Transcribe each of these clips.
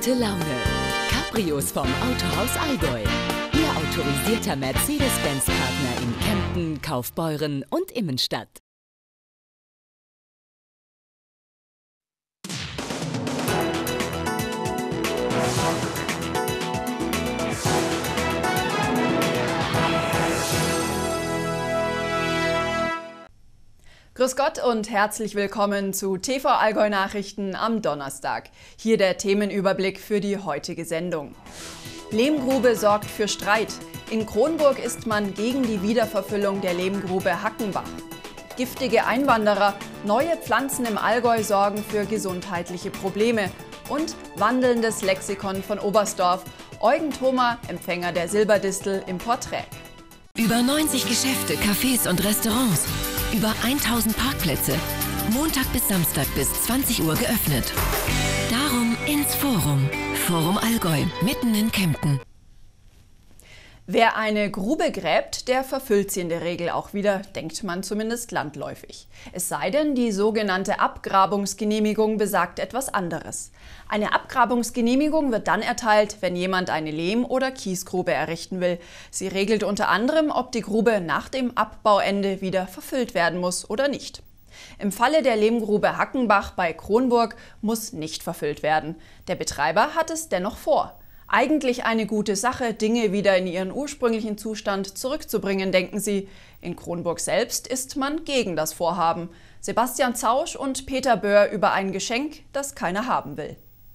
Gute Laune. Cabrios vom Autohaus Allgäu. Ihr autorisierter Mercedes-Benz-Partner in Kempten, Kaufbeuren und Immenstadt. Grüß Gott und herzlich willkommen zu TV Allgäu Nachrichten am Donnerstag. Hier der Themenüberblick für die heutige Sendung. Lehmgrube sorgt für Streit. In Kronburg ist man gegen die Wiederverfüllung der Lehmgrube Hackenbach. Giftige Einwanderer, neue Pflanzen im Allgäu sorgen für gesundheitliche Probleme. Und wandelndes Lexikon von Oberstdorf. Eugen Thoma, Empfänger der Silberdistel, im Porträt. Über 90 Geschäfte, Cafés und Restaurants. Über 1000 Parkplätze. Montag bis Samstag bis 20 Uhr geöffnet. Darum ins Forum. Forum Allgäu, mitten in Kempten. Wer eine Grube gräbt, der verfüllt sie in der Regel auch wieder, denkt man zumindest landläufig. Es sei denn, die sogenannte Abgrabungsgenehmigung besagt etwas anderes. Eine Abgrabungsgenehmigung wird dann erteilt, wenn jemand eine Lehm- oder Kiesgrube errichten will. Sie regelt unter anderem, ob die Grube nach dem Abbauende wieder verfüllt werden muss oder nicht. Im Falle der Lehmgrube Hackenbach bei Kronburg muss nicht verfüllt werden. Der Betreiber hat es dennoch vor. Eigentlich eine gute Sache, Dinge wieder in ihren ursprünglichen Zustand zurückzubringen, denken sie. In Kronburg selbst ist man gegen das Vorhaben. Sebastian Zausch und Peter Böhr über ein Geschenk, das keiner haben will.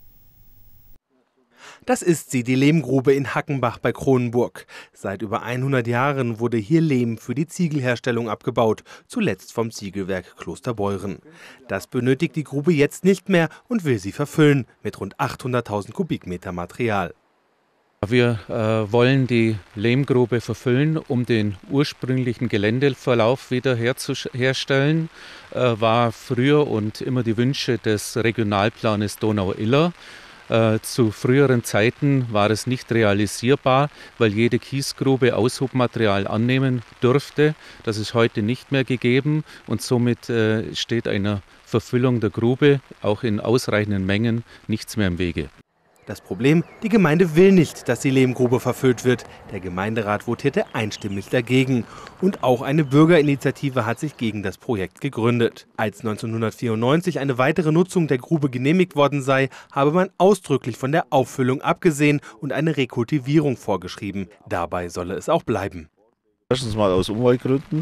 Das ist sie, die Lehmgrube in Hackenbach bei Kronburg. Seit über 100 Jahren wurde hier Lehm für die Ziegelherstellung abgebaut, zuletzt vom Ziegelwerk Klosterbeuren. Das benötigt die Grube jetzt nicht mehr und will sie verfüllen mit rund 800.000 Kubikmeter Material. Wir wollen die Lehmgrube verfüllen, um den ursprünglichen Geländeverlauf wieder herzustellen. War früher und immer die Wünsche des Regionalplanes Donau-Iller. Zu früheren Zeiten war es nicht realisierbar, weil jede Kiesgrube Aushubmaterial annehmen durfte. Das ist heute nicht mehr gegeben und somit steht einer Verfüllung der Grube auch in ausreichenden Mengen nichts mehr im Wege. Das Problem, die Gemeinde will nicht, dass die Lehmgrube verfüllt wird. Der Gemeinderat votierte einstimmig dagegen. Und auch eine Bürgerinitiative hat sich gegen das Projekt gegründet. Als 1994 eine weitere Nutzung der Grube genehmigt worden sei, habe man ausdrücklich von der Auffüllung abgesehen und eine Rekultivierung vorgeschrieben. Dabei solle es auch bleiben. Erstens mal aus Umweltgründen.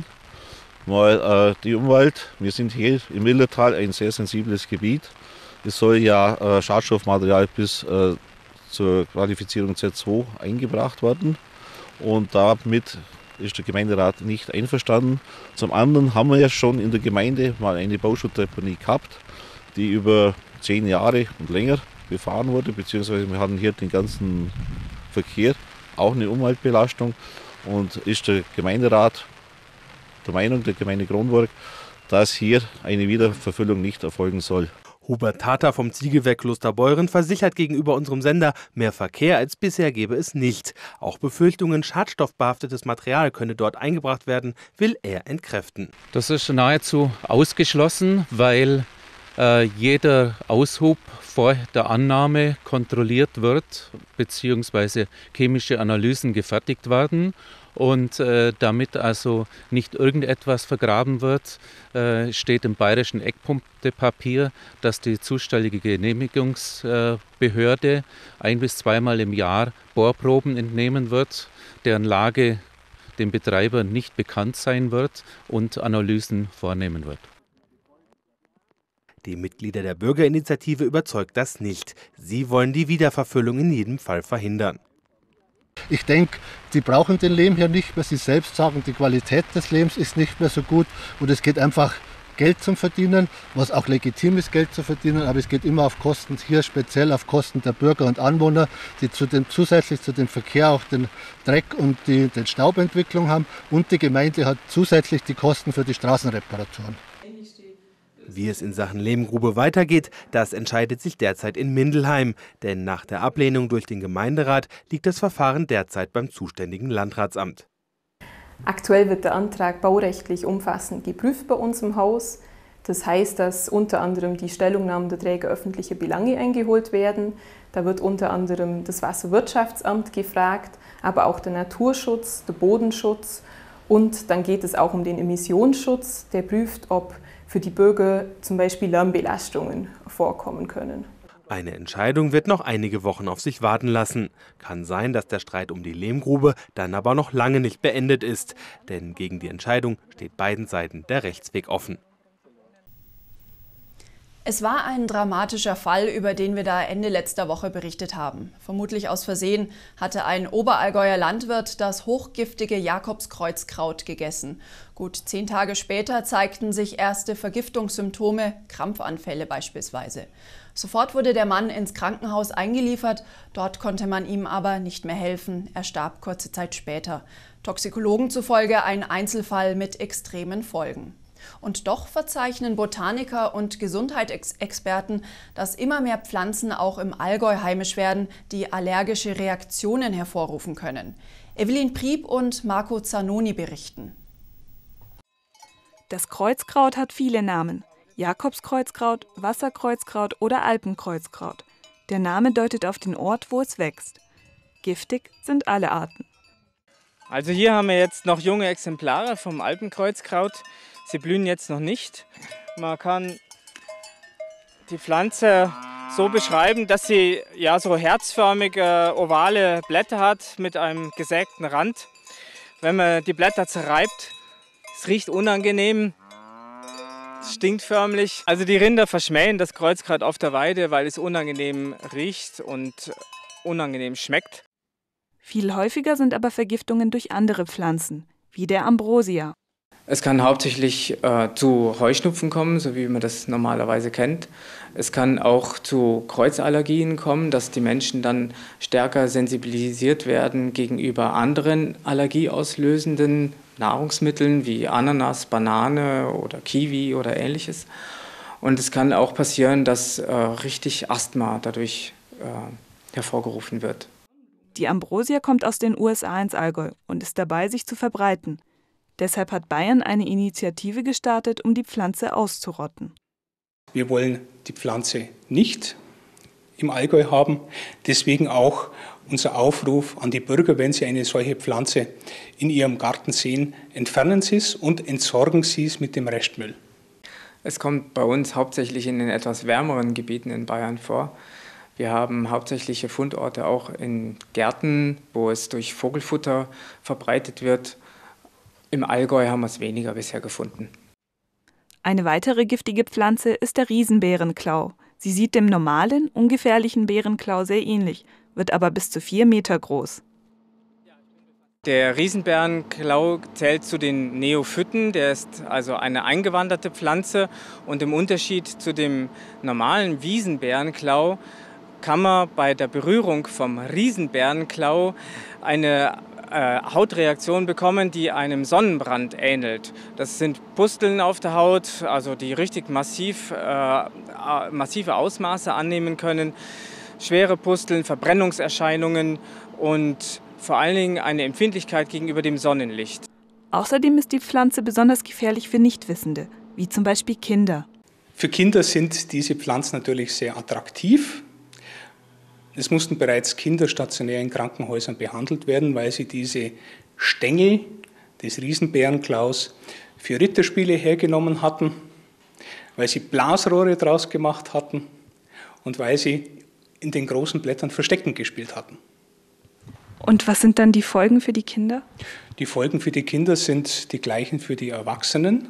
Die Umwelt, wir sind hier im Illertal ein sehr sensibles Gebiet. Es soll ja Schadstoffmaterial bis zur Qualifizierung Z2 eingebracht werden und damit ist der Gemeinderat nicht einverstanden. Zum anderen haben wir ja schon in der Gemeinde mal eine Bauschuttdeponie gehabt, die über 10 Jahre und länger befahren wurde, beziehungsweise wir hatten hier den ganzen Verkehr, auch eine Umweltbelastung, und ist der Gemeinderat der Meinung, der Gemeinde Kronburg, dass hier eine Wiederverfüllung nicht erfolgen soll. Hubert Tater vom Ziegelwerk Klosterbeuren versichert gegenüber unserem Sender, mehr Verkehr als bisher gebe es nicht. Auch Befürchtungen, schadstoffbehaftetes Material könne dort eingebracht werden, will er entkräften. Das ist nahezu ausgeschlossen, weil jeder Aushub vor der Annahme kontrolliert wird, beziehungsweise chemische Analysen gefertigt werden. Und damit also nicht irgendetwas vergraben wird, steht im bayerischen Eckpunktepapier, dass die zuständige Genehmigungsbehörde 1- bis 2-mal im Jahr Bohrproben entnehmen wird, deren Lage dem Betreiber nicht bekannt sein wird und Analysen vornehmen wird. Die Mitglieder der Bürgerinitiative überzeugt das nicht. Sie wollen die Wiederverfüllung in jedem Fall verhindern. Ich denke, die brauchen den Lehm hier nicht mehr. Sie selbst sagen, die Qualität des Lehms ist nicht mehr so gut und es geht einfach Geld zum Verdienen, was auch legitim ist, Geld zu verdienen, aber es geht immer auf Kosten, hier speziell auf Kosten der Bürger und Anwohner, die zusätzlich zu dem Verkehr auch den Dreck und den Staubentwicklung haben, und die Gemeinde hat zusätzlich die Kosten für die Straßenreparaturen. Wie es in Sachen Lehmgrube weitergeht, das entscheidet sich derzeit in Mindelheim. Denn nach der Ablehnung durch den Gemeinderat liegt das Verfahren derzeit beim zuständigen Landratsamt. Aktuell wird der Antrag baurechtlich umfassend geprüft bei uns im Haus. Das heißt, dass unter anderem die Stellungnahmen der Träger öffentlicher Belange eingeholt werden. Da wird unter anderem das Wasserwirtschaftsamt gefragt, aber auch der Naturschutz, der Bodenschutz. Und dann geht es auch um den Emissionsschutz, der prüft, ob für die Bürger zum Beispiel Lärmbelastungen vorkommen können. Eine Entscheidung wird noch einige Wochen auf sich warten lassen. Kann sein, dass der Streit um die Lehmgrube dann aber noch lange nicht beendet ist. Denn gegen die Entscheidung steht beiden Seiten der Rechtsweg offen. Es war ein dramatischer Fall, über den wir da Ende letzter Woche berichtet haben. Vermutlich aus Versehen hatte ein Oberallgäuer Landwirt das hochgiftige Jakobskreuzkraut gegessen. Gut 10 Tage später zeigten sich erste Vergiftungssymptome, Krampfanfälle beispielsweise. Sofort wurde der Mann ins Krankenhaus eingeliefert, dort konnte man ihm aber nicht mehr helfen. Er starb kurze Zeit später. Toxikologen zufolge ein Einzelfall mit extremen Folgen. Und doch verzeichnen Botaniker und Gesundheitsexperten, dass immer mehr Pflanzen auch im Allgäu heimisch werden, die allergische Reaktionen hervorrufen können. Evelyn Prieb und Marco Zanoni berichten. Das Kreuzkraut hat viele Namen. Jakobskreuzkraut, Wasserkreuzkraut oder Alpenkreuzkraut. Der Name deutet auf den Ort, wo es wächst. Giftig sind alle Arten. Also hier haben wir jetzt noch junge Exemplare vom Alpenkreuzkraut. Sie blühen jetzt noch nicht. Man kann die Pflanze so beschreiben, dass sie ja so herzförmige, ovale Blätter hat mit einem gesägten Rand. Wenn man die Blätter zerreibt, es riecht unangenehm, es stinkt förmlich. Also die Rinder verschmähen das Kreuzkraut auf der Weide, weil es unangenehm riecht und unangenehm schmeckt. Viel häufiger sind aber Vergiftungen durch andere Pflanzen, wie der Ambrosia. Es kann hauptsächlich zu Heuschnupfen kommen, so wie man das normalerweise kennt. Es kann auch zu Kreuzallergien kommen, dass die Menschen dann stärker sensibilisiert werden gegenüber anderen allergieauslösenden Nahrungsmitteln wie Ananas, Banane oder Kiwi oder ähnliches. Und es kann auch passieren, dass richtig Asthma dadurch hervorgerufen wird. Die Ambrosia kommt aus den USA ins Allgäu und ist dabei, sich zu verbreiten. Deshalb hat Bayern eine Initiative gestartet, um die Pflanze auszurotten. Wir wollen die Pflanze nicht im Allgäu haben. Deswegen auch unser Aufruf an die Bürger, wenn sie eine solche Pflanze in ihrem Garten sehen, entfernen Sie es und entsorgen Sie es mit dem Restmüll. Es kommt bei uns hauptsächlich in den etwas wärmeren Gebieten in Bayern vor. Wir haben hauptsächliche Fundorte auch in Gärten, wo es durch Vogelfutter verbreitet wird. Im Allgäu haben wir es weniger bisher gefunden. Eine weitere giftige Pflanze ist der Riesenbeerenklau. Sie sieht dem normalen, ungefährlichen Beerenklau sehr ähnlich, wird aber bis zu 4 Meter groß. Der Riesenbeerenklau zählt zu den Neophyten, der ist also eine eingewanderte Pflanze. Und im Unterschied zu dem normalen Wiesenbeerenklau kann man bei der Berührung vom Riesenbeerenklau eine Hautreaktion bekommen, die einem Sonnenbrand ähnelt. Das sind Pusteln auf der Haut, also die richtig massive Ausmaße annehmen können. Schwere Pusteln, Verbrennungserscheinungen und vor allen Dingen eine Empfindlichkeit gegenüber dem Sonnenlicht. Außerdem ist die Pflanze besonders gefährlich für Nichtwissende, wie zum Beispiel Kinder. Für Kinder sind diese Pflanzen natürlich sehr attraktiv. Es mussten bereits Kinder stationär in Krankenhäusern behandelt werden, weil sie diese Stängel des Riesenbeerenklaus für Ritterspiele hergenommen hatten, weil sie Blasrohre draus gemacht hatten und weil sie in den großen Blättern Verstecken gespielt hatten. Und was sind dann die Folgen für die Kinder? Die Folgen für die Kinder sind die gleichen für die Erwachsenen.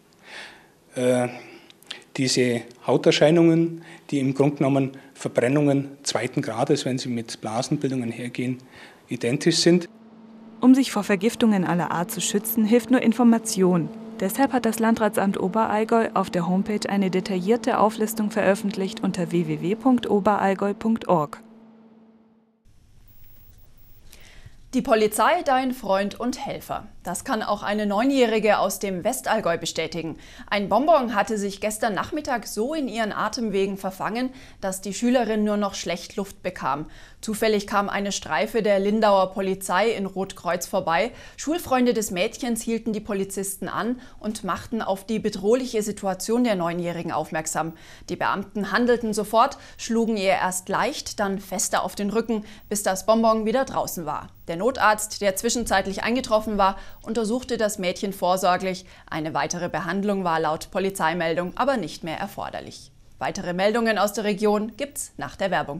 Diese Hauterscheinungen, die im Grunde genommen Verbrennungen 2. Grades, wenn sie mit Blasenbildungen hergehen, identisch sind. Um sich vor Vergiftungen aller Art zu schützen, hilft nur Information. Deshalb hat das Landratsamt Oberallgäu auf der Homepage eine detaillierte Auflistung veröffentlicht unter www.oberallgäu.org. Die Polizei, dein Freund und Helfer. Das kann auch eine 9-Jährige aus dem Westallgäu bestätigen. Ein Bonbon hatte sich gestern Nachmittag so in ihren Atemwegen verfangen, dass die Schülerin nur noch schlecht Luft bekam. Zufällig kam eine Streife der Lindauer Polizei in Rotkreuz vorbei. Schulfreunde des Mädchens hielten die Polizisten an und machten auf die bedrohliche Situation der 9-Jährigen aufmerksam. Die Beamten handelten sofort, schlugen ihr erst leicht, dann fester auf den Rücken, bis das Bonbon wieder draußen war. Der Notarzt, der zwischenzeitlich eingetroffen war, untersuchte das Mädchen vorsorglich. Eine weitere Behandlung war laut Polizeimeldung aber nicht mehr erforderlich. Weitere Meldungen aus der Region gibt's nach der Werbung.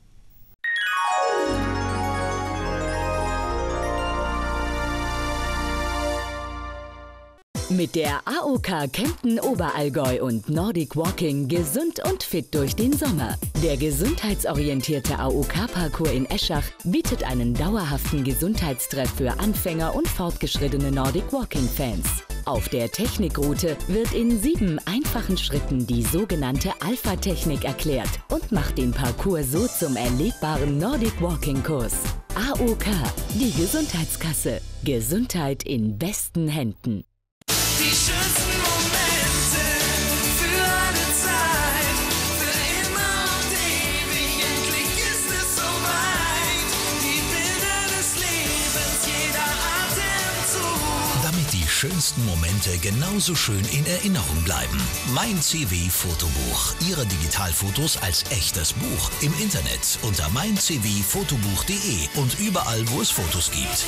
Mit der AOK Kempten Oberallgäu und Nordic Walking gesund und fit durch den Sommer. Der gesundheitsorientierte AOK-Parcours in Eschach bietet einen dauerhaften Gesundheitstreff für Anfänger und fortgeschrittene Nordic Walking-Fans. Auf der Technikroute wird in 7 einfachen Schritten die sogenannte Alpha-Technik erklärt und macht den Parcours so zum erlebbaren Nordic Walking-Kurs. AOK, die Gesundheitskasse. Gesundheit in besten Händen. Die schönsten Momente für alle Zeit, für immer und ewig, endlich ist es soweit. Die Bilder des Lebens, jeder Atemzug. Damit die schönsten Momente genauso schön in Erinnerung bleiben. Mein CW-Fotobuch. Ihre Digitalfotos als echtes Buch. Im Internet unter meincwfotobuch.de und überall, wo es Fotos gibt.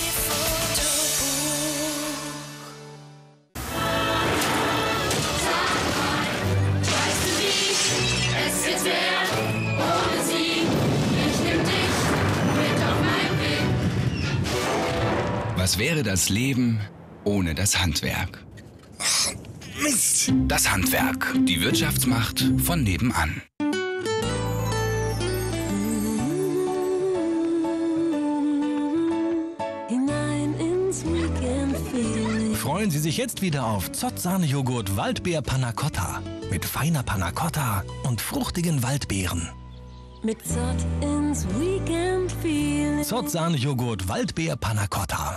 Was wäre das Leben ohne das Handwerk? Ach, Mist! Das Handwerk, die Wirtschaftsmacht von nebenan. Freuen Sie sich jetzt wieder auf Zott-Sahne-Joghurt Waldbeer Panna Cotta. Mit feiner Panna Cotta und fruchtigen Waldbeeren. Mit Zott ins Weekend Feeling. Zott-Sahne-Joghurt Waldbeer Panna Cotta.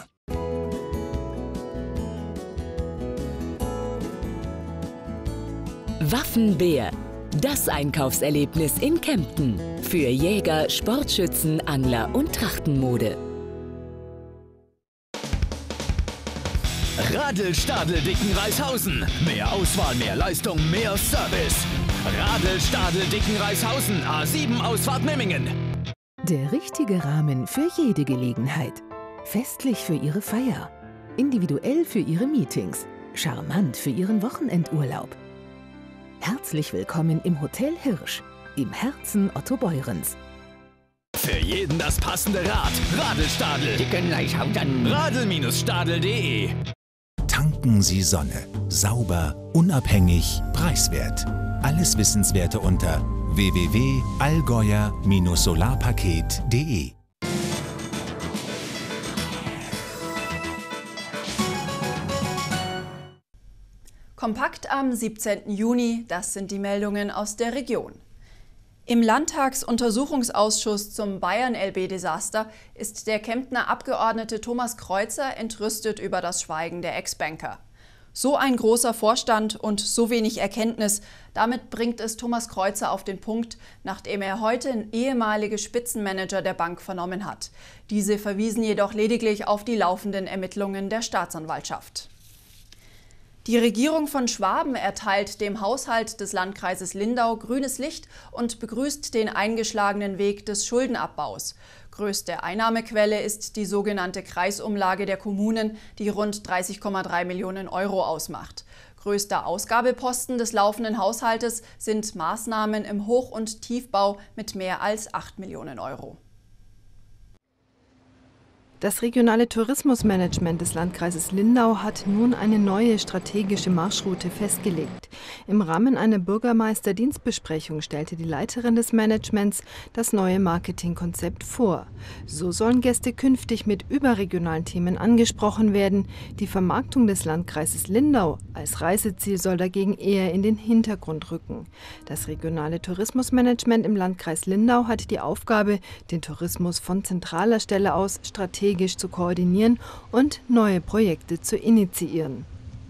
Waffenbär. Das Einkaufserlebnis in Kempten. Für Jäger, Sportschützen, Angler und Trachtenmode. Radl-Stadl Dickenreishausen. Mehr Auswahl, mehr Leistung, mehr Service. Radl-Stadl Dickenreishausen. A7 Ausfahrt Memmingen. Der richtige Rahmen für jede Gelegenheit. Festlich für Ihre Feier. Individuell für Ihre Meetings. Charmant für Ihren Wochenendurlaub. Herzlich willkommen im Hotel Hirsch, im Herzen Otto Beurens. Für jeden das passende Rad. Radl-Stadl Dickenreishausen. Radl-Stadl.de. Tanken Sie Sonne. Sauber, unabhängig, preiswert. Alles Wissenswerte unter www.allgäuer-solarpaket.de. Kompakt am 17. Juni, das sind die Meldungen aus der Region. Im Landtagsuntersuchungsausschuss zum Bayern-LB-Desaster ist der Kemptner Abgeordnete Thomas Kreuzer entrüstet über das Schweigen der Ex-Banker. So ein großer Vorstand und so wenig Erkenntnis, damit bringt es Thomas Kreuzer auf den Punkt, nachdem er heute ehemalige Spitzenmanager der Bank vernommen hat. Diese verwiesen jedoch lediglich auf die laufenden Ermittlungen der Staatsanwaltschaft. Die Regierung von Schwaben erteilt dem Haushalt des Landkreises Lindau grünes Licht und begrüßt den eingeschlagenen Weg des Schuldenabbaus. Größte Einnahmequelle ist die sogenannte Kreisumlage der Kommunen, die rund 30,3 Millionen Euro ausmacht. Größter Ausgabeposten des laufenden Haushaltes sind Maßnahmen im Hoch- und Tiefbau mit mehr als 8 Millionen Euro. Das regionale Tourismusmanagement des Landkreises Lindau hat nun eine neue strategische Marschroute festgelegt. Im Rahmen einer Bürgermeister-Dienstbesprechung stellte die Leiterin des Managements das neue Marketingkonzept vor. So sollen Gäste künftig mit überregionalen Themen angesprochen werden. Die Vermarktung des Landkreises Lindau als Reiseziel soll dagegen eher in den Hintergrund rücken. Das regionale Tourismusmanagement im Landkreis Lindau hat die Aufgabe, den Tourismus von zentraler Stelle aus strategisch strategisch zu koordinieren und neue Projekte zu initiieren.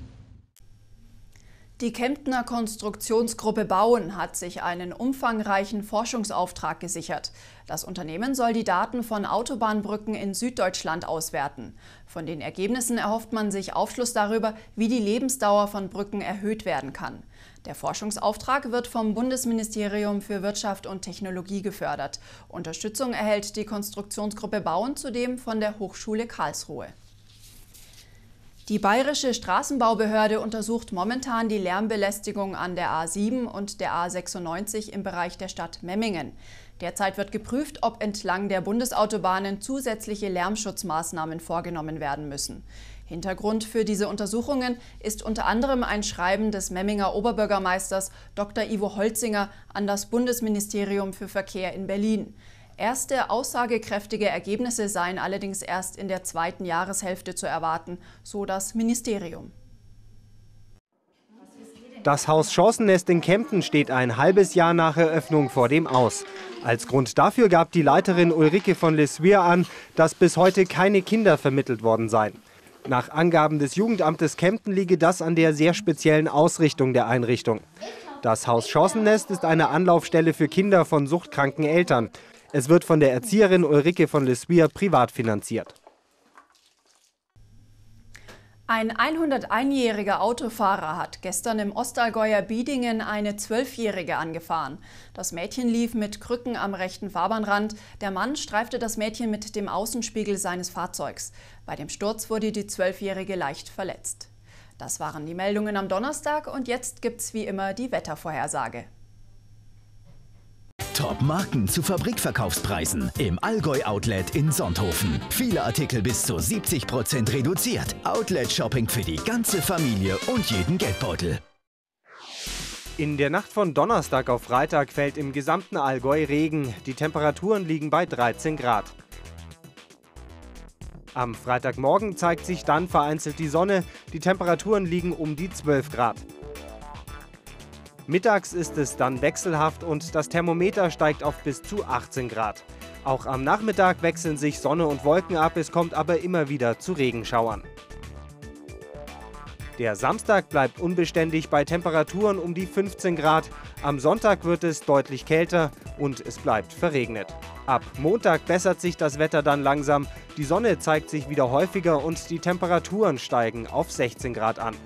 Die Kemptner Konstruktionsgruppe Bauen hat sich einen umfangreichen Forschungsauftrag gesichert. Das Unternehmen soll die Daten von Autobahnbrücken in Süddeutschland auswerten. Von den Ergebnissen erhofft man sich Aufschluss darüber, wie die Lebensdauer von Brücken erhöht werden kann. Der Forschungsauftrag wird vom Bundesministerium für Wirtschaft und Technologie gefördert. Unterstützung erhält die Konstruktionsgruppe Bauen zudem von der Hochschule Karlsruhe. Die Bayerische Straßenbaubehörde untersucht momentan die Lärmbelästigung an der A7 und der A96 im Bereich der Stadt Memmingen. Derzeit wird geprüft, ob entlang der Bundesautobahnen zusätzliche Lärmschutzmaßnahmen vorgenommen werden müssen. Hintergrund für diese Untersuchungen ist unter anderem ein Schreiben des Memminger Oberbürgermeisters Dr. Ivo Holzinger an das Bundesministerium für Verkehr in Berlin. Erste aussagekräftige Ergebnisse seien allerdings erst in der zweiten Jahreshälfte zu erwarten, so das Ministerium. Das Haus Chancennest in Kempten steht ein halbes Jahr nach Eröffnung vor dem Aus. Als Grund dafür gab die Leiterin Ulrike von Leswier an, dass bis heute keine Kinder vermittelt worden seien. Nach Angaben des Jugendamtes Kempten liege das an der sehr speziellen Ausrichtung der Einrichtung. Das Haus Chancennest ist eine Anlaufstelle für Kinder von suchtkranken Eltern. Es wird von der Erzieherin Ulrike von Leswier privat finanziert. Ein 101-jähriger Autofahrer hat gestern im Ostallgäuer Biedingen eine 12-Jährige angefahren. Das Mädchen lief mit Krücken am rechten Fahrbahnrand. Der Mann streifte das Mädchen mit dem Außenspiegel seines Fahrzeugs. Bei dem Sturz wurde die 12-Jährige leicht verletzt. Das waren die Meldungen am Donnerstag und jetzt gibt's wie immer die Wettervorhersage. Top-Marken zu Fabrikverkaufspreisen im Allgäu-Outlet in Sonthofen. Viele Artikel bis zu 70% reduziert. Outlet-Shopping für die ganze Familie und jeden Geldbeutel. In der Nacht von Donnerstag auf Freitag fällt im gesamten Allgäu Regen. Die Temperaturen liegen bei 13 Grad. Am Freitagmorgen zeigt sich dann vereinzelt die Sonne. Die Temperaturen liegen um die 12 Grad. Mittags ist es dann wechselhaft und das Thermometer steigt auf bis zu 18 Grad. Auch am Nachmittag wechseln sich Sonne und Wolken ab, es kommt aber immer wieder zu Regenschauern. Der Samstag bleibt unbeständig bei Temperaturen um die 15 Grad. Am Sonntag wird es deutlich kälter und es bleibt verregnet. Ab Montag bessert sich das Wetter dann langsam. Die Sonne zeigt sich wieder häufiger und die Temperaturen steigen auf 16 Grad an.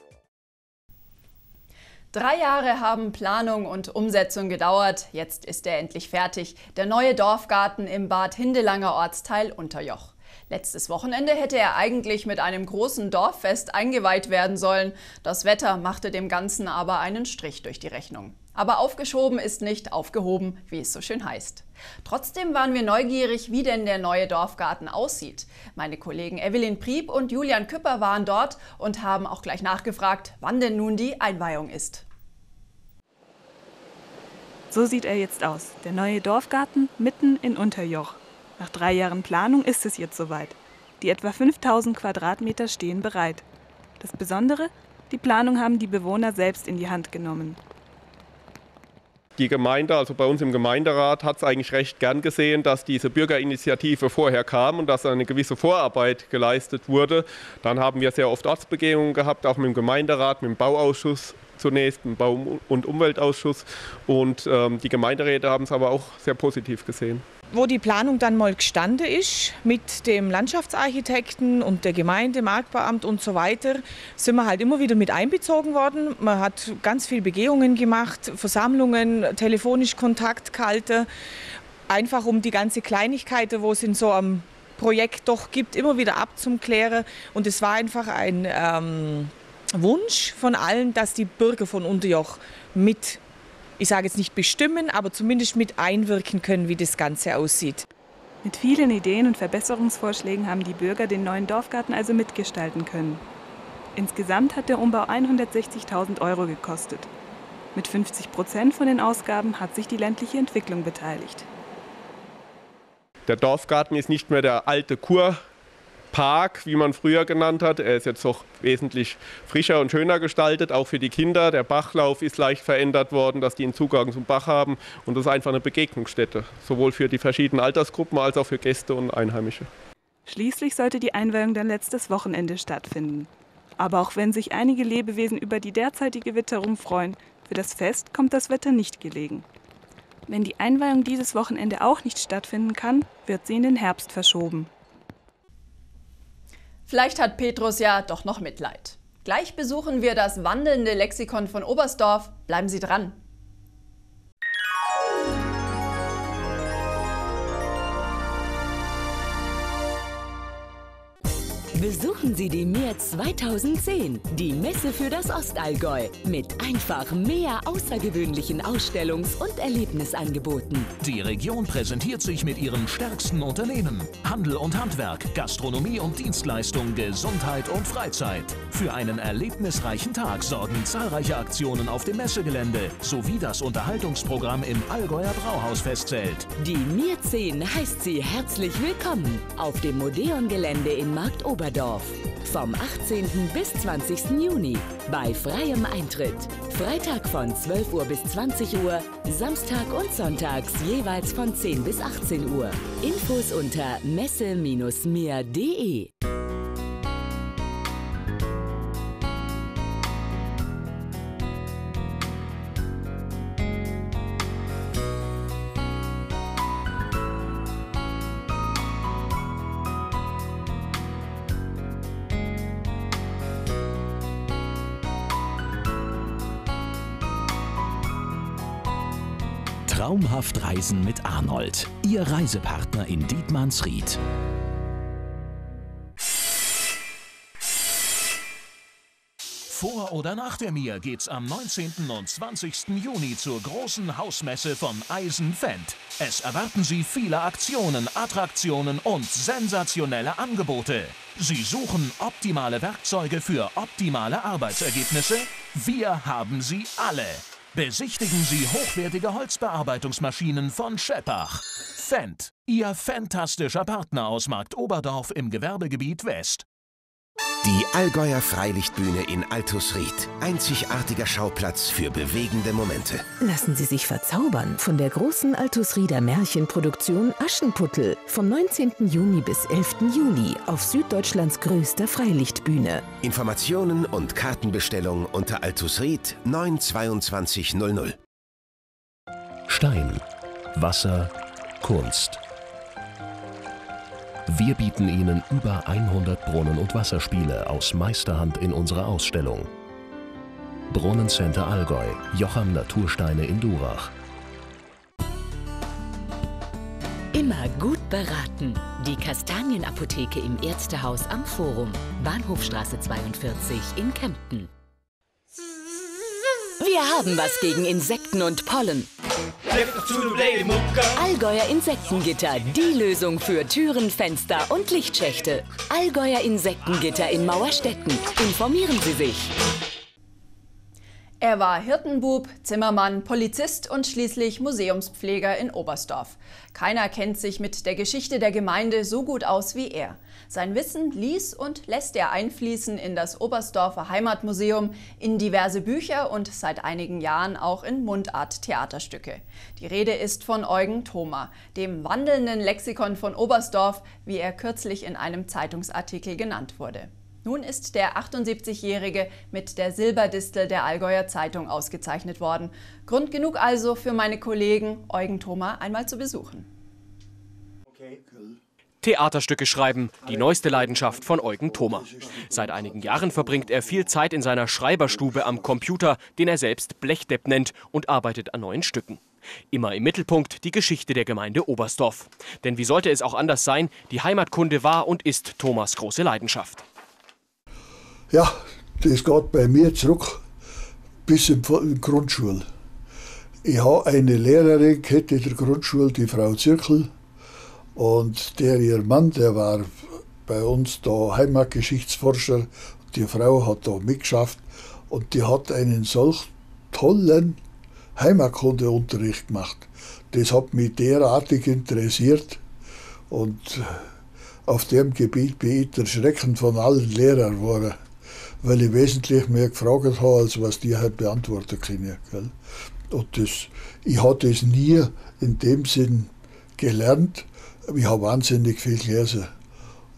3 Jahre haben Planung und Umsetzung gedauert. Jetzt ist er endlich fertig. Der neue Dorfgarten im Bad Hindelanger Ortsteil Unterjoch. Letztes Wochenende hätte er eigentlich mit einem großen Dorffest eingeweiht werden sollen. Das Wetter machte dem Ganzen aber einen Strich durch die Rechnung. Aber aufgeschoben ist nicht aufgehoben, wie es so schön heißt. Trotzdem waren wir neugierig, wie denn der neue Dorfgarten aussieht. Meine Kollegen Evelyn Prieb und Julian Küpper waren dort und haben auch gleich nachgefragt, wann denn nun die Einweihung ist. So sieht er jetzt aus, der neue Dorfgarten mitten in Unterjoch. Nach 3 Jahren Planung ist es jetzt soweit. Die etwa 5000 Quadratmeter stehen bereit. Das Besondere? Die Planung haben die Bewohner selbst in die Hand genommen. Die Gemeinde, also bei uns im Gemeinderat, hat es eigentlich recht gern gesehen, dass diese Bürgerinitiative vorher kam und dass eine gewisse Vorarbeit geleistet wurde. Dann haben wir sehr oft Ortsbegehungen gehabt, auch mit dem Gemeinderat, mit dem Bauausschuss zunächst, mit dem Bau- und Umweltausschuss. Und die Gemeinderäte haben es aber auch sehr positiv gesehen. Wo die Planung dann mal gestanden ist, mit dem Landschaftsarchitekten und der Gemeinde, Marktbauamt und so weiter, sind wir halt immer wieder mit einbezogen worden. Man hat ganz viele Begehungen gemacht, Versammlungen, telefonisch Kontakt gehalten, einfach um die ganze Kleinigkeiten, wo es in so einem Projekt doch gibt, immer wieder abzuklären. Und es war einfach ein Wunsch von allen, dass die Bürger von Unterjoch mit, ich sage jetzt nicht bestimmen, aber zumindest mit einwirken können, wie das Ganze aussieht. Mit vielen Ideen und Verbesserungsvorschlägen haben die Bürger den neuen Dorfgarten also mitgestalten können. Insgesamt hat der Umbau 160.000 € gekostet. Mit 50% von den Ausgaben hat sich die ländliche Entwicklung beteiligt. Der Dorfgarten ist nicht mehr der alte Kurpark, wie man früher genannt hat. Er ist jetzt doch wesentlich frischer und schöner gestaltet, auch für die Kinder. Der Bachlauf ist leicht verändert worden, dass die einen Zugang zum Bach haben. Und das ist einfach eine Begegnungsstätte, sowohl für die verschiedenen Altersgruppen als auch für Gäste und Einheimische. Schließlich sollte die Einweihung dann letztes Wochenende stattfinden. Aber auch wenn sich einige Lebewesen über die derzeitige Witterung freuen, für das Fest kommt das Wetter nicht gelegen. Wenn die Einweihung dieses Wochenende auch nicht stattfinden kann, wird sie in den Herbst verschoben. Vielleicht hat Petrus ja doch noch Mitleid. Gleich besuchen wir das wandelnde Lexikon von Oberstdorf. Bleiben Sie dran. Besuchen Sie die MER 2010, die Messe für das Ostallgäu, mit einfach mehr außergewöhnlichen Ausstellungs- und Erlebnisangeboten. Die Region präsentiert sich mit ihren stärksten Unternehmen. Handel und Handwerk, Gastronomie und Dienstleistung, Gesundheit und Freizeit. Für einen erlebnisreichen Tag sorgen zahlreiche Aktionen auf dem Messegelände sowie das Unterhaltungsprogramm im Allgäuer Brauhausfestzelt. Die MER 10 heißt Sie herzlich willkommen auf dem Modeon-Gelände in Marktoberdorf. Vom 18. bis 20. Juni bei freiem Eintritt. Freitag von 12 Uhr bis 20 Uhr, Samstag und sonntags jeweils von 10 bis 18 Uhr. Infos unter messe-meer.de. Traumhaft Reisen mit Arnold, Ihr Reisepartner in Dietmannsried. Vor oder nach der MER geht's am 19. und 20. Juni zur großen Hausmesse von Eisen Fendt. Es erwarten Sie viele Aktionen, Attraktionen und sensationelle Angebote. Sie suchen optimale Werkzeuge für optimale Arbeitsergebnisse? Wir haben sie alle. Besichtigen Sie hochwertige Holzbearbeitungsmaschinen von Scheppach. Fendt, Ihr fantastischer Partner aus Marktoberdorf im Gewerbegebiet West. Die Allgäuer Freilichtbühne in Altusried. Einzigartiger Schauplatz für bewegende Momente. Lassen Sie sich verzaubern von der großen Altusrieder Märchenproduktion Aschenputtel vom 19. Juni bis 11. Juli auf Süddeutschlands größter Freilichtbühne. Informationen und Kartenbestellung unter Altusried 92200. Stein, Wasser, Kunst. Wir bieten Ihnen über 100 Brunnen- und Wasserspiele aus Meisterhand in unserer Ausstellung. Brunnencenter Allgäu, Jocham Natursteine in Durach. Immer gut beraten. Die Kastanienapotheke im Ärztehaus am Forum, Bahnhofstraße 42 in Kempten. Wir haben was gegen Insekten und Pollen. Allgäuer Insektengitter, die Lösung für Türen, Fenster und Lichtschächte. Allgäuer Insektengitter in Mauerstetten. Informieren Sie sich. Er war Hirtenbub, Zimmermann, Polizist und schließlich Museumspfleger in Oberstdorf. Keiner kennt sich mit der Geschichte der Gemeinde so gut aus wie er. Sein Wissen ließ und lässt er einfließen in das Oberstdorfer Heimatmuseum, in diverse Bücher und seit einigen Jahren auch in Mundart-Theaterstücke. Die Rede ist von Eugen Thoma, dem wandelnden Lexikon von Oberstdorf, wie er kürzlich in einem Zeitungsartikel genannt wurde. Nun ist der 78-Jährige mit der Silberdistel der Allgäuer Zeitung ausgezeichnet worden. Grund genug also für meine Kollegen, Eugen Thoma einmal zu besuchen. Theaterstücke schreiben, die neueste Leidenschaft von Eugen Thoma. Seit einigen Jahren verbringt er viel Zeit in seiner Schreiberstube am Computer, den er selbst Blechdepp nennt, und arbeitet an neuen Stücken. Immer im Mittelpunkt die Geschichte der Gemeinde Oberstdorf. Denn wie sollte es auch anders sein, die Heimatkunde war und ist Thomas große Leidenschaft. Ja, das geht bei mir zurück bis in die Grundschule. Ich habe eine Lehrerin gehabt in der Grundschule, die Frau Zirkel. Und ihr Mann, der war bei uns da Heimatgeschichtsforscher. Die Frau hat da mitgeschafft und die hat einen solch tollen Heimatkundeunterricht gemacht. Das hat mich derartig interessiert und auf dem Gebiet bin ich der Schrecken von allen Lehrern geworden, weil ich wesentlich mehr gefragt habe, als was die halt beantworten können. Gell? Und ich habe das nie in dem Sinn gelernt. Ich habe wahnsinnig viel gelesen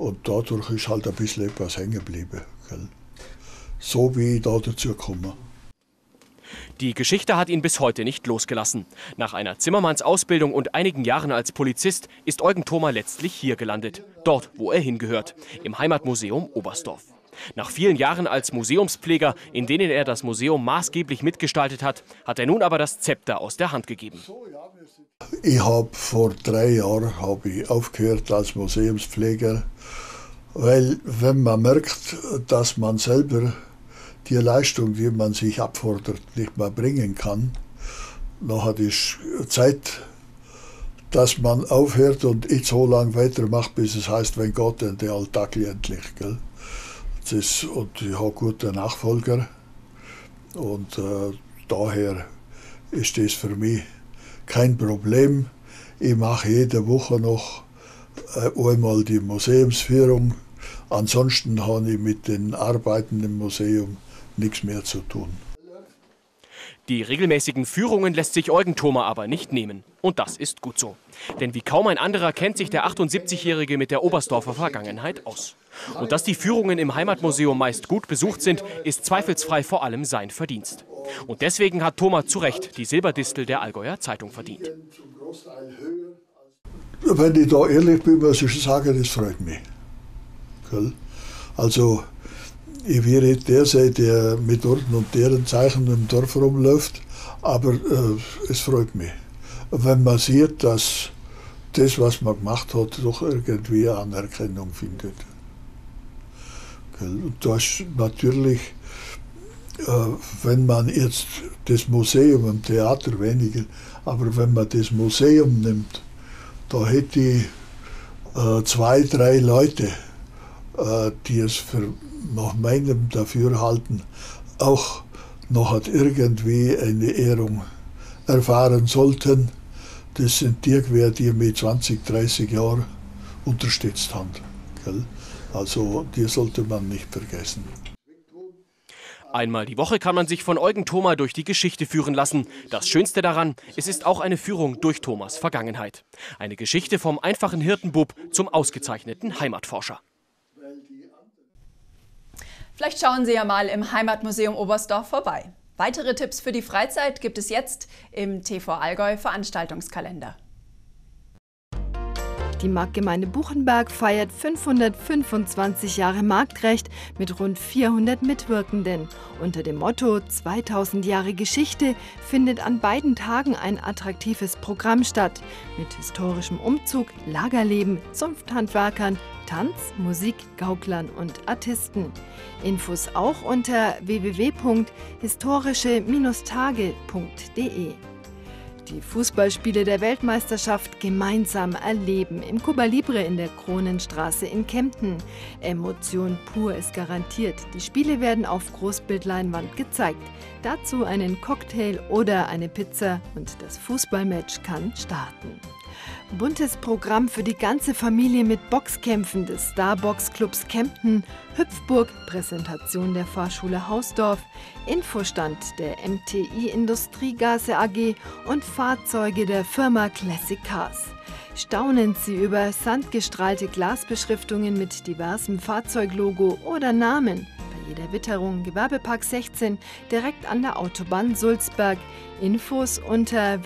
Und dadurch ist halt ein bisschen etwas hängen geblieben. Gell? So wie ich da dazu gekommen. Die Geschichte hat ihn bis heute nicht losgelassen. Nach einer Zimmermannsausbildung und einigen Jahren als Polizist ist Eugen Thoma letztlich hier gelandet. Dort, wo er hingehört, im Heimatmuseum Oberstdorf. Nach vielen Jahren als Museumspfleger, in denen er das Museum maßgeblich mitgestaltet hat, hat er nun aber das Zepter aus der Hand gegeben. Ich habe vor 3 Jahren aufgehört als Museumspfleger, weil wenn man merkt, dass man selber die Leistung, die man sich abfordert, nicht mehr bringen kann, dann hat es Zeit, dass man aufhört und ich so lange weitermache, bis es heißt, wenn Gott denn der Alltag endlich. Gell? Und ich habe gute Nachfolger und daher ist das für mich kein Problem. Ich mache jede Woche noch einmal die Museumsführung. Ansonsten habe ich mit den Arbeiten im Museum nichts mehr zu tun. Die regelmäßigen Führungen lässt sich Eugen Thoma aber nicht nehmen. Und das ist gut so. Denn wie kaum ein anderer kennt sich der 78-Jährige mit der Oberstdorfer Vergangenheit aus. Und dass die Führungen im Heimatmuseum meist gut besucht sind, ist zweifelsfrei vor allem sein Verdienst. Und deswegen hat Thoma zu Recht die Silberdistel der Allgäuer Zeitung verdient. Wenn ich da ehrlich bin, muss ich sagen, das freut mich. Also, ich will nicht der sein, der mit Orden und Ehrenzeichen im Dorf rumläuft, aber es freut mich, wenn man sieht, dass das, was man gemacht hat, doch irgendwie Anerkennung findet. Und das natürlich, wenn man jetzt das Museum, im Theater weniger, aber wenn man das Museum nimmt, da hätte ich 2, 3 Leute, die es für nach meinem Dafürhalten auch noch irgendwie eine Ehrung erfahren sollten. Das sind die, die mich 20, 30 Jahre unterstützt haben. Gell? Also die sollte man nicht vergessen. Einmal die Woche kann man sich von Eugen Thoma durch die Geschichte führen lassen. Das Schönste daran, es ist auch eine Führung durch Thomas Vergangenheit. Eine Geschichte vom einfachen Hirtenbub zum ausgezeichneten Heimatforscher. Vielleicht schauen Sie ja mal im Heimatmuseum Oberstdorf vorbei. Weitere Tipps für die Freizeit gibt es jetzt im TV Allgäu Veranstaltungskalender. Die Marktgemeinde Buchenberg feiert 525 Jahre Marktrecht mit rund 400 Mitwirkenden. Unter dem Motto 2000 Jahre Geschichte findet an beiden Tagen ein attraktives Programm statt. Mit historischem Umzug, Lagerleben, Zunfthandwerkern, Tanz, Musik, Gauklern und Artisten. Infos auch unter www.historische-tage.de. Die Fußballspiele der Weltmeisterschaft gemeinsam erleben im Cuba Libre in der Kronenstraße in Kempten. Emotion pur ist garantiert. Die Spiele werden auf Großbildleinwand gezeigt. Dazu einen Cocktail oder eine Pizza und das Fußballmatch kann starten. Buntes Programm für die ganze Familie mit Boxkämpfen des Starbox-Clubs Kempten, Hüpfburg, Präsentation der Fahrschule Hausdorf, Infostand der MTI Industriegase AG und Fahrzeuge der Firma Classic Cars. Staunen Sie über sandgestrahlte Glasbeschriftungen mit diversem Fahrzeuglogo oder Namen. Bei jeder Witterung Gewerbepark 16 direkt an der Autobahn Sulzberg. Infos unter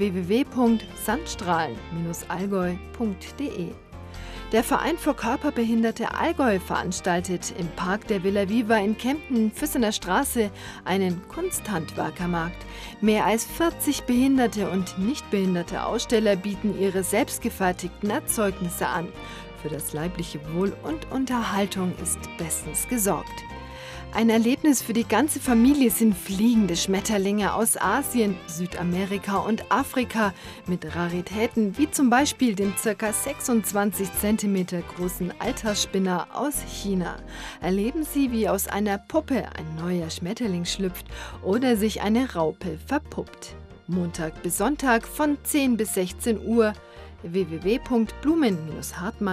www.sandstrahlen-allgäu.de. Der Verein für Körperbehinderte Allgäu veranstaltet im Park der Villa Viva in Kempten, Füssener Straße, einen Kunsthandwerkermarkt. Mehr als 40 behinderte und nicht behinderte Aussteller bieten ihre selbstgefertigten Erzeugnisse an. Für das leibliche Wohl und Unterhaltung ist bestens gesorgt. Ein Erlebnis für die ganze Familie sind fliegende Schmetterlinge aus Asien, Südamerika und Afrika mit Raritäten wie zum Beispiel dem ca. 26 cm großen Altersspinner aus China. Erleben Sie, wie aus einer Puppe ein neuer Schmetterling schlüpft oder sich eine Raupe verpuppt. Montag bis Sonntag von 10 bis 16 Uhr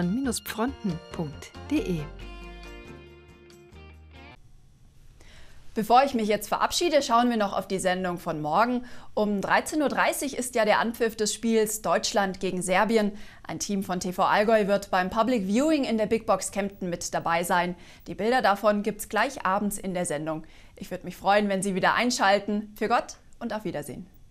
www.blumen-hartmann-fronten.de. Bevor ich mich jetzt verabschiede, schauen wir noch auf die Sendung von morgen. Um 13:30 Uhr ist ja der Anpfiff des Spiels Deutschland gegen Serbien. Ein Team von TV Allgäu wird beim Public Viewing in der Big Box Kempten mit dabei sein. Die Bilder davon gibt's gleich abends in der Sendung. Ich würde mich freuen, wenn Sie wieder einschalten. Für Gott und auf Wiedersehen.